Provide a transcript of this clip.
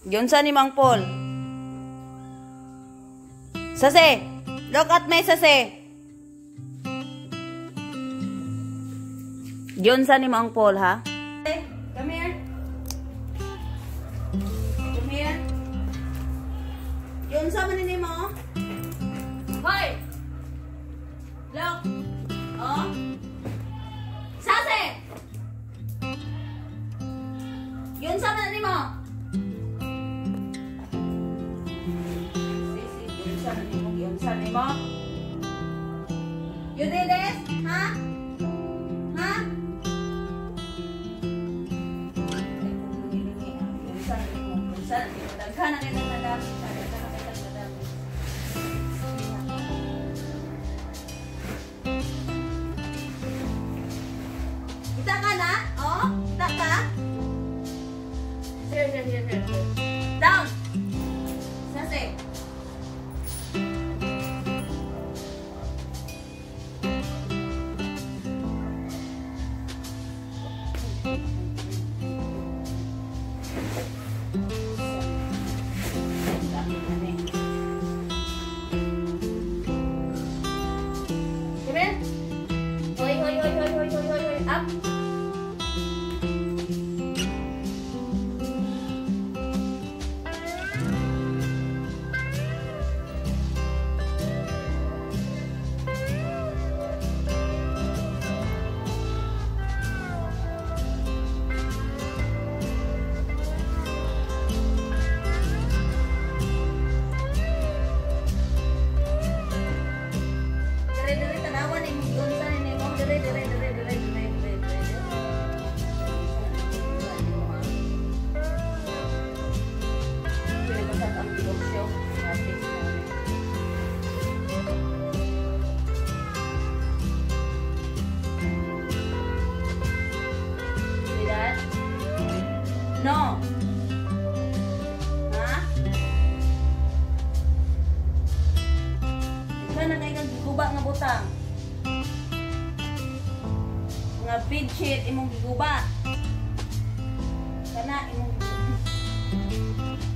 Yun sa ni Mang Paul. Sase! Look at me, Sase! Yun sa ni Mang Paul, ha? Hey, come here. Come here. Yun sa manini mo? Hoy! Look! Oh? Sase! Yun sa manini mo? Sabi mo? You did this? Ha? Ha? Daghan na rin ang nadami. Kita ka na? Oh? Kita ka? Here. Down! Sase! Up. Dire tanawan ni mo sa ni mo dire. No. Ha? Ikaw na kayo giguba nga butang. Nga bedsheet imong giguba. Kana imong